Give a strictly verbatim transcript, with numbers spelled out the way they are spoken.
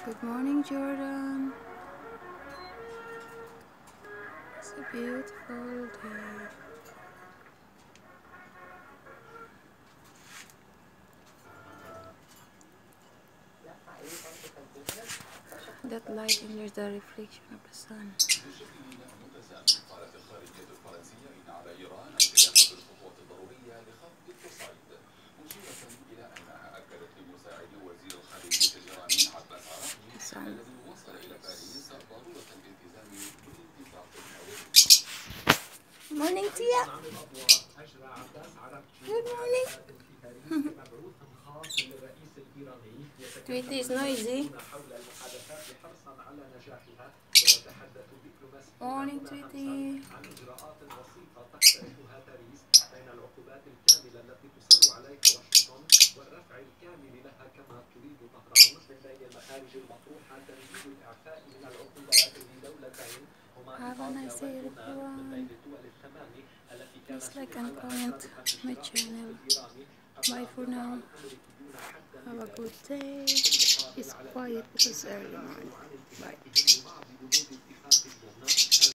Good morning, Jordan. It's a beautiful day. That light in there, the reflection of the sun. The sun. Morning, Tia. Good morning. Tweety is noisy. Morning, Tweety. Have a nice day, everyone. Please like and comment my channel. Bye for now. Have a good day. It's quiet because it's early morning. Bye.